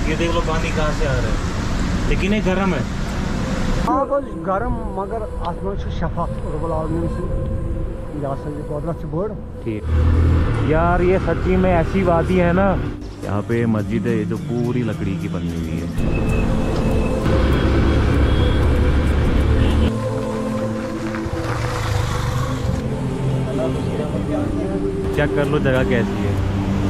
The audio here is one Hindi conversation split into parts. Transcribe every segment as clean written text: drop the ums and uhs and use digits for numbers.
ये देख लो पानी कहाँ से आ रहा है, लेकिन ये गर्म है। हाँ बस गर्म मगर आसमान शफाफ रब्बुल आलमीन से यहाँ से कुदरत से बड़। ठीक यार, ये सच्ची में ऐसी वादी है ना, यहाँ पे मस्जिद है ये जो पूरी लकड़ी की बनी हुई है। चेक कर लो जगह कैसी है।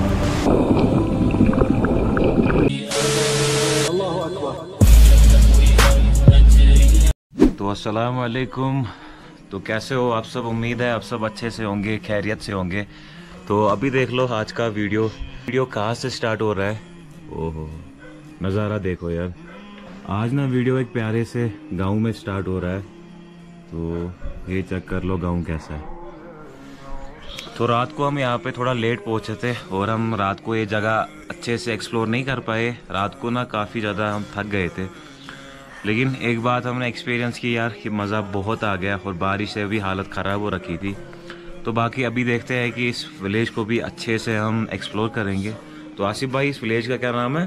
तो अस्सलाम वालेकुम। तो कैसे हो आप सब? उम्मीद है आप सब अच्छे से होंगे, खैरियत से होंगे। तो अभी देख लो आज का वीडियो कहाँ से स्टार्ट हो रहा है। ओहो नज़ारा देखो यार। आज ना वीडियो एक प्यारे से गांव में स्टार्ट हो रहा है। तो ये चेक कर लो गांव कैसा है। तो रात को हम यहाँ पे थोड़ा लेट पहुँचे थे और हम रात को ये जगह अच्छे से एक्सप्लोर नहीं कर पाए। रात को ना काफ़ी ज़्यादा हम थक गए थे, लेकिन एक बात हमने एक्सपीरियंस की यार कि मज़ा बहुत आ गया और बारिश से भी हालत ख़राब हो रखी थी। तो बाकी अभी देखते हैं कि इस विलेज को भी अच्छे से हम एक्सप्लोर करेंगे। तो आसिफ भाई, इस विलेज का क्या नाम है?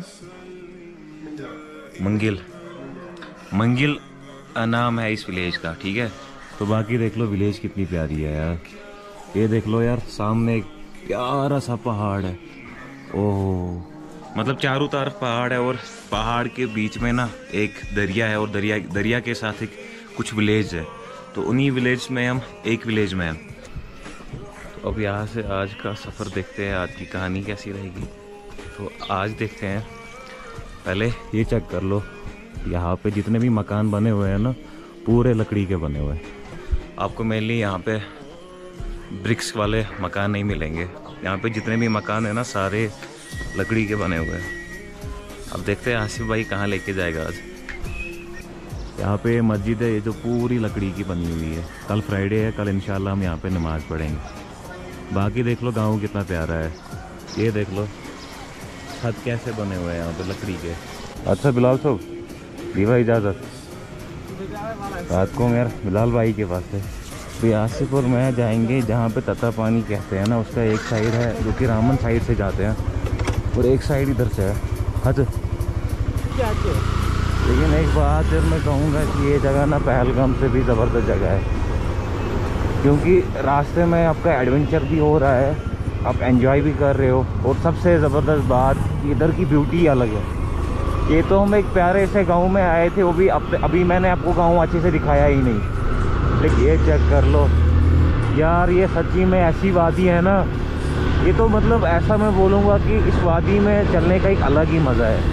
मंगिल नाम है इस विलेज का, ठीक है। तो बाकी देख लो विलेज कितनी प्यारी है यार। ये देख लो यार, सामने एक प्यारा सा पहाड़ है। ओह मतलब चारों तरफ पहाड़ है और पहाड़ के बीच में ना एक दरिया है और दरिया के साथ एक कुछ विलेज है। तो उन्हीं विलेज में हम एक विलेज में हैं। तो अब यहाँ से आज का सफ़र देखते हैं, आज की कहानी कैसी रहेगी। तो आज देखते हैं, पहले ये चेक कर लो, यहाँ पे जितने भी मकान बने हुए हैं ना पूरे लकड़ी के बने हुए हैं। आपको मेनली यहाँ पे ब्रिक्स वाले मकान नहीं मिलेंगे। यहाँ पे जितने भी मकान है ना सारे लकड़ी के बने हुए हैं। अब देखते हैं आसिफ भाई कहाँ लेके जाएगा आज। यहाँ पे मस्जिद है ये जो पूरी लकड़ी की बनी हुई है। कल फ्राइडे है, कल इंशाल्लाह हम यहाँ पे नमाज़ पढ़ेंगे। बाकी देख लो गाँव कितना प्यारा है। ये देख लो छत कैसे बने हुए हैं यहाँ पे लकड़ी के। अच्छा बिलाल साहब, दीवा इजाज़त रात को मेरा बिलाल भाई के पास है। तो आसिफ और मैं जाएंगे जहाँ पे तता पानी कहते हैं ना, उसका एक साइड है जो कि रामन साइड से जाते हैं और एक साइड इधर से है हज। लेकिन एक बात जब मैं कहूँगा कि ये जगह ना पहलगाम से भी ज़बरदस्त जगह है, क्योंकि रास्ते में आपका एडवेंचर भी हो रहा है, आप एंजॉय भी कर रहे हो, और सबसे ज़बरदस्त बात इधर की ब्यूटी अलग है। ये तो हम एक प्यारे से गाँव में आए थे, वो भी अभी मैंने आपको गाँव अच्छे से दिखाया ही नहीं। लेकिन ये चेक कर लो यार, ये सच्ची में ऐसी वादी है ना, ये तो मतलब ऐसा मैं बोलूँगा कि इस वादी में चलने का एक अलग ही मज़ा है।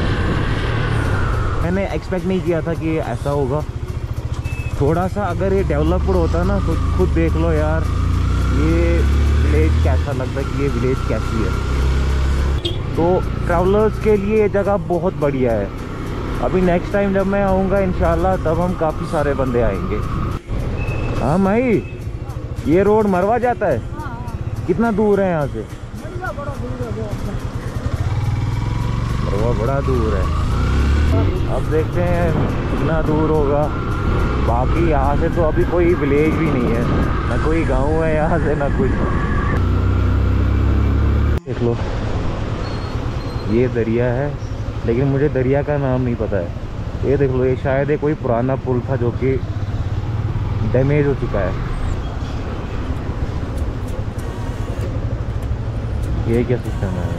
मैंने एक्सपेक्ट नहीं किया था कि ये ऐसा होगा। थोड़ा सा अगर ये डेवलप्ड होता ना तो खुद देख लो यार ये विलेज कैसा लगता है, कि ये विलेज कैसी है। तो ट्रैवलर्स के लिए ये जगह बहुत बढ़िया है। अभी नेक्स्ट टाइम जब मैं आऊँगा इंशाल्लाह तब हम काफ़ी सारे बंदे आएंगे। हाँ भाई, ये रोड मरवा जाता है? कितना दूर है यहाँ से? मरवा बड़ा दूर है। अब देखते हैं कितना दूर होगा। बाकी यहाँ से तो अभी कोई विलेज भी नहीं है, ना कोई गांव है यहाँ से, ना कुछ। देख लो ये दरिया है, लेकिन मुझे दरिया का नाम नहीं पता है। ये देख लो, ये शायद कोई पुराना पुल था जो कि डैमेज हो चुका है। ये क्या सिस्टम है?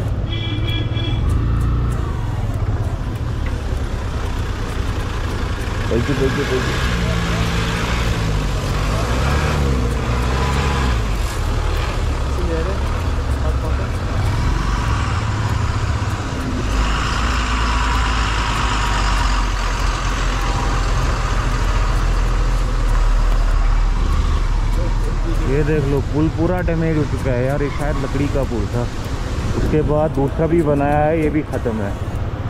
ये देख लो पुल पूरा डैमेज हो चुका है यार। ये शायद लकड़ी का पुल था, उसके बाद दूसरा भी बनाया है, ये भी ख़त्म है।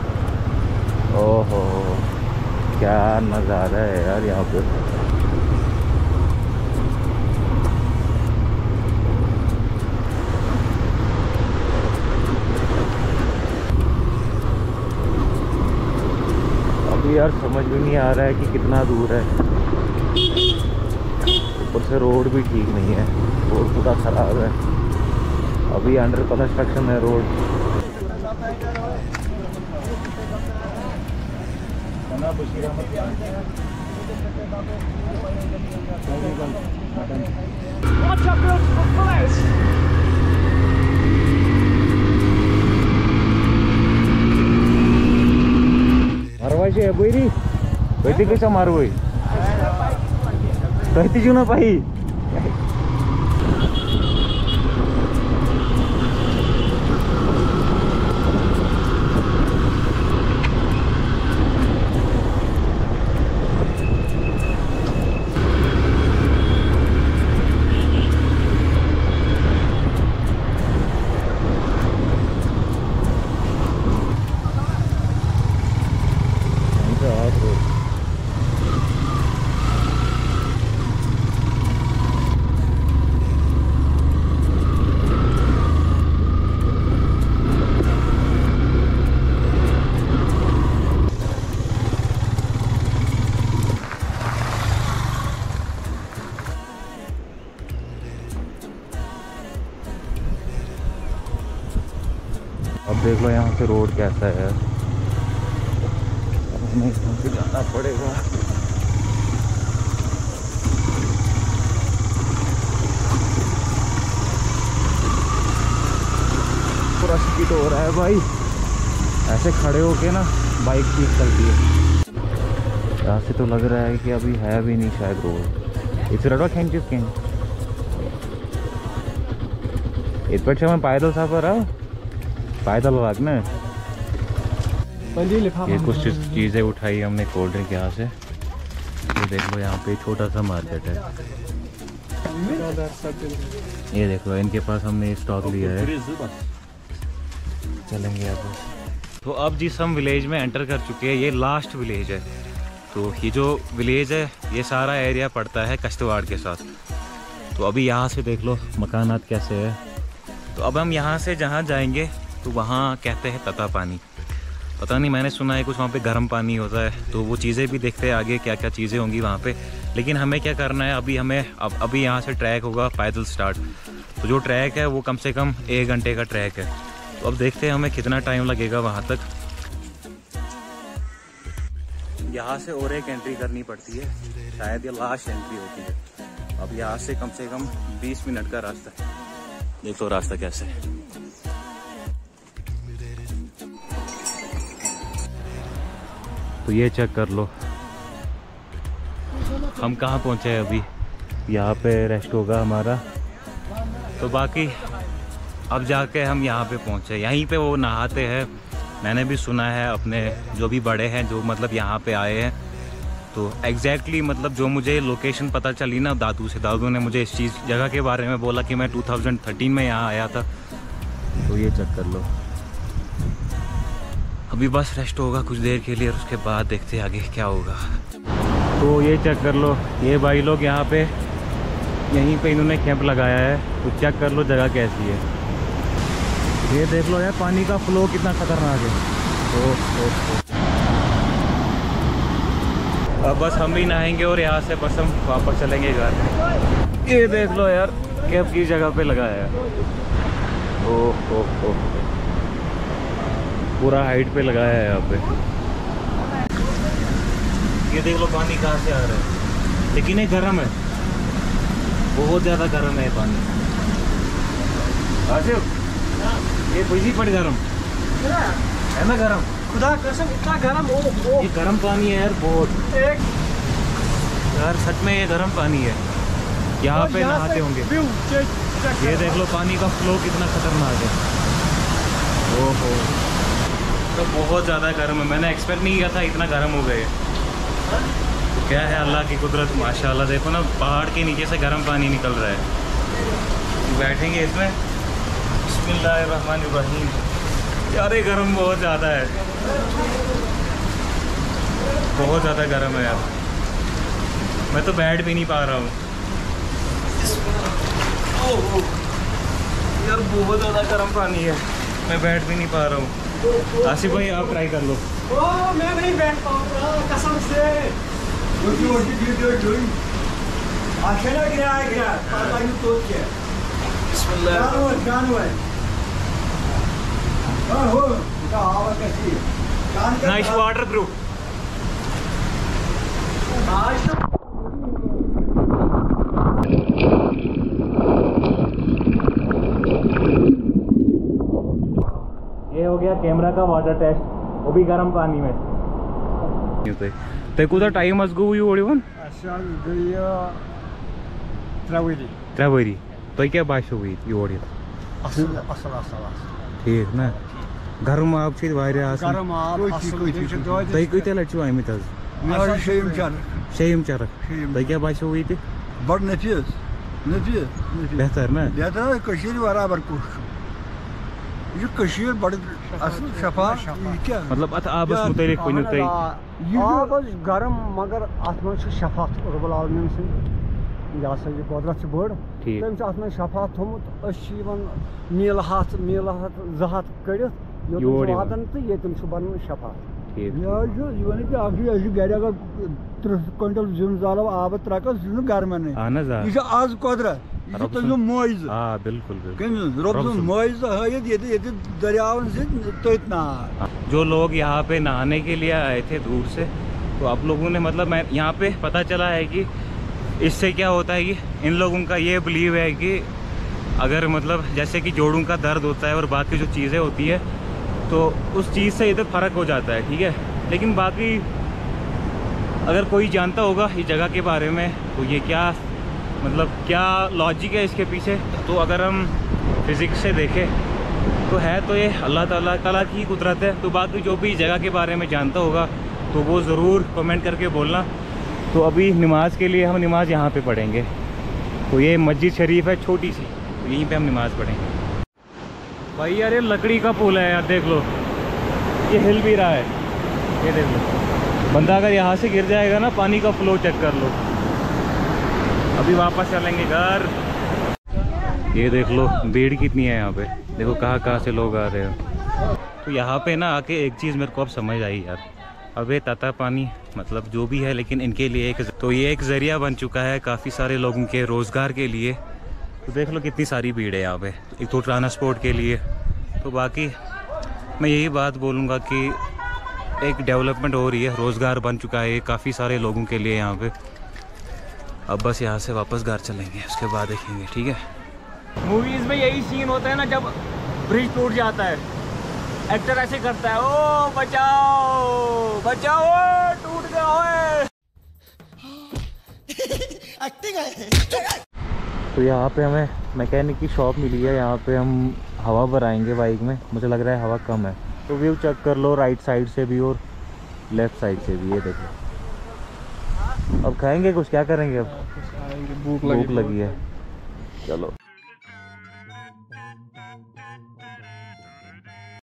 ओहो क्या नज़ारा है यार यहाँ पे। अभी यार समझ भी नहीं आ रहा है कि कितना दूर है। ऊपर से रोड भी ठीक नहीं है, रोड पूरा ख़राब है, अभी अंडर कंस्ट्रक्शन है रोड। मारवायचे आहे बैरी बैठी कशा मारवय कहती जीव ना पाही अब देख लो यहाँ से रोड कैसा है। अब हमें यहाँ से जाना पड़ेगा। पूरा स्पीड हो रहा है भाई, ऐसे खड़े होके ना बाइक ठीक चलती है। यहाँ से तो लग रहा है कि अभी है भी नहीं शायद रोड। इस रडवा खेच इतपेक्षा मैं पायदल सफर है पैदल भागना। ये कुछ चीज़ें उठाई हमने कोल्ड ड्रिंक यहाँ से। ये देख लो यहाँ पे छोटा सा मार्केट है। ये देख लो इनके पास हमने स्टॉक लिया है। चलेंगे अब। तो अब जिस हम विलेज में एंटर कर चुके हैं, ये लास्ट विलेज है। तो ये जो विलेज है ये सारा एरिया पड़ता है कश्तवाड़ के साथ। तो अभी यहाँ से देख लो मकानात कैसे है। तो अब हम यहाँ से जहाँ जाएंगे तो वहाँ कहते हैं तता पानी। पता नहीं, मैंने सुना है कुछ वहाँ पे गर्म पानी होता है। तो वो चीज़ें भी देखते हैं आगे क्या क्या चीज़ें होंगी वहाँ पे। लेकिन हमें क्या करना है अभी, हमें अभी यहाँ से ट्रैक होगा पैदल स्टार्ट। तो जो ट्रैक है वो कम से कम 1 घंटे का ट्रैक है। तो अब देखते हैं हमें कितना टाइम लगेगा वहाँ तक। यहाँ से और एक एंट्री करनी पड़ती है, शायद ये लास्ट एंट्री होती है। अब यहाँ से कम 20 मिनट का रास्ता है। देखो रास्ता कैसे है। तो ये चेक कर लो हम कहाँ पहुँचे हैं अभी। यहाँ पे रेस्ट होगा हमारा। तो बाकी अब जाके हम यहाँ पे पहुँचे, यहीं पे वो नहाते हैं। मैंने भी सुना है अपने जो भी बड़े हैं जो मतलब यहाँ पे आए हैं। तो एग्जैक्टली मतलब जो मुझे लोकेशन पता चली ना दादू से, दादू ने मुझे इस चीज़ जगह के बारे में बोला कि मैं 2013 में यहाँ आया था। तो ये चेक कर लो। अभी बस रेस्ट होगा कुछ देर के लिए और उसके बाद देखते हैं आगे क्या होगा। तो ये चेक कर लो, ये भाई लोग यहाँ पे यहीं पे इन्होंने कैंप लगाया है। तो चेक कर लो जगह कैसी है। ये देख लो यार पानी का फ्लो कितना खतरनाक है। अब बस हम भी नहाएंगे और यहाँ से बस हम वापस चलेंगे घर। ये देख लो यार कैंप की जगह पे लगाया है। ओह पूरा हाइट पे लगाया है यहाँ पे। ये देख लो पानी कहाँ से आ रहा है, लेकिन ये गर्म है, बहुत ज़्यादा गर्म है पानी। आसिफ ये बिजली पड़ गर्म है ना, गर्म खुदा कसम इतना गर्म हो। ये गर्म पानी है यार बहुत। यार सच में ये गर्म पानी है। यहाँ पे नहाते होंगे। ये देख लो पानी का फ्लो कितना खतरनाक है। ओहो तो बहुत ज़्यादा गर्म है। मैंने एक्सपेक्ट नहीं किया था इतना गर्म हो गए। तो क्या है अल्लाह की कुदरत माशाल्लाह। देखो ना पहाड़ के नीचे से गर्म पानी निकल रहा है। बैठेंगे इसमें। बिस्मिल्लाहिर्रहमानिर्रहीम। यार ये गर्म बहुत ज़्यादा है, बहुत ज़्यादा गर्म है यार। मैं तो बैठ भी नहीं पा रहा हूँ यार, बहुत ज़्यादा गर्म पानी है, मैं बैठ भी नहीं पा रहा हूँ। आसिफ भाई आप ट्राई कर लो। मैं नहीं बैठ पाऊंगा कसम से। Nice waterproof. ये हो गया कैमरा का वाटर टेस्ट, वो भी गर्म पानी में। तो टाइम गो वन त्रे तो क्या बाशो योर ठीक ना गर्म आब तुम कत लट आमित शेम चरख तुम क्या बाशो बड़ नफीस बेहतर ना बराबर बड़ शफा मतलब अत आबस मुतलिक वन तुम आब गर्म मगर अत मज शफात रब्बुल आलमीन सद यह कुदरत बड़ तम शफात थोमुत मील हथ जहत कड़ित वातान तो ये बन शफात गर अगर 30 क्विंटल जुन जालो आब त्रकस गर्मन यह आज कुदरत मुआवज रब मुआवजा हयत ये दरियावन से तथ ना। जो लोग यहाँ पे नहाने के लिए आए थे दूर से, तो आप लोगों ने मतलब मैं यहाँ पे पता चला है कि इससे क्या होता है कि इन लोगों का ये बिलीव है कि अगर मतलब जैसे कि जोड़ों का दर्द होता है और बाकी जो चीज़ें होती है तो उस चीज़ से इधर फ़र्क हो जाता है, ठीक है। लेकिन बाकी अगर कोई जानता होगा इस जगह के बारे में तो ये क्या मतलब क्या लॉजिक है इसके पीछे, तो अगर हम फिज़िक्स से देखें तो है तो ये अल्लाह ताला की कुदरत है। तो बाकी जो भी जगह के बारे में जानता होगा तो वो ज़रूर कमेंट करके बोलना। तो अभी नमाज के लिए हम नमाज यहाँ पे पढ़ेंगे। तो ये मस्जिद शरीफ है छोटी सी, तो यहीं पे हम नमाज पढ़ेंगे। भाई यार ये लकड़ी का पुल है यार, देख लो ये हिल भी रहा है, ये देख लो। बंदा अगर यहाँ से गिर जाएगा ना, पानी का फ्लो चेक कर लो। अभी वापस चलेंगे घर। ये देख लो भीड़ कितनी है यहाँ पे, देखो कहाँ से लोग आ रहे हैं। तो यहाँ पे ना आके एक चीज़ मेरे को अब समझ आई यार, अब ये ताता पानी मतलब जो भी है, लेकिन इनके लिए तो ये एक ज़रिया बन चुका है काफ़ी सारे लोगों के रोज़गार के लिए। तो देख लो कितनी सारी भीड़ है यहाँ पे, एक तो ट्रांसपोर्ट के लिए। तो बाकी मैं यही बात बोलूँगा कि एक डेवलपमेंट हो रही है, रोज़गार बन चुका है काफ़ी सारे लोगों के लिए यहाँ पे। अब बस यहाँ से वापस घर चलेंगे, उसके बाद देखेंगे, ठीक है। मूवीज़ में यही सीन होता है ना, जब ब्रिज टूट जाता है एक्टर ऐसे करता है, ओ बचाओ बचाओ टूट गया ओए। एक्टिंग है। तो यहाँ पे हमें मैकेनिक की शॉप मिली है, यहाँ पे हम हवा भराएंगे बाइक में। मुझे लग रहा है हवा कम है, तो व्यू चेक कर लो राइट साइड से भी और लेफ्ट साइड से भी। ये देखो अब खाएंगे कुछ, क्या करेंगे अब, भूख लगी है। चलो